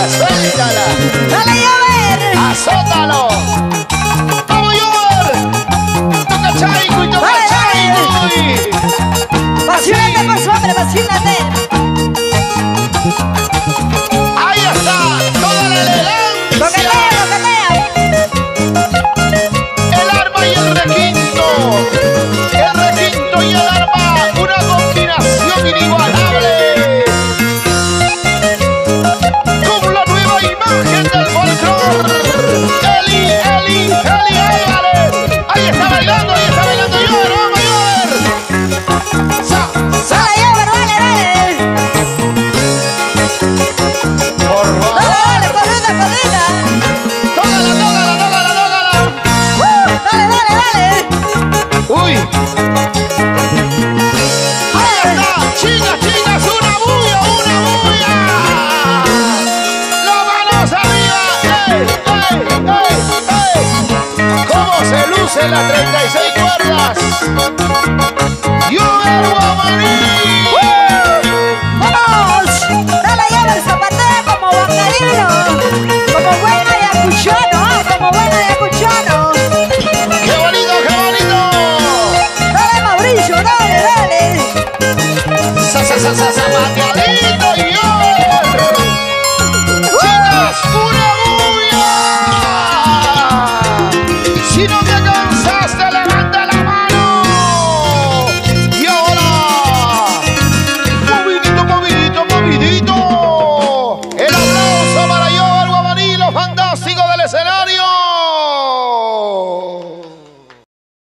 suéltala. Dale, Jover. Azótalo. Vamos, Jover. Toca chaico y toca Dale, chaico. Vacílate, pues, hombre, vacílate. Ahí está, toda la elegancia. Toquetea, toquetea. El arma y el requinto. El requinto y el arma. Una combinación inigualable. Con la nueva imagen del folclore. Eli Álvarez. Ahí está bailando Jover. Vamos, Jover. Dale, Jover, dale, dale. Por favor. Dale, corrida, corrida. Tócala. Dale, dale, dale. Uy. Ahí está. Chicas, una bulla. Las manos arriba. ¡Ey! ¿Cómo se lucen las 36 cuerdas? Jover Guamaní. ¡Vamos! Dale, Jover, zapatea como bangarino. Como buen ayacuchano, como buen ayacuchano. ¡Qué bonito! Dale, Mauricio, dale. Sa.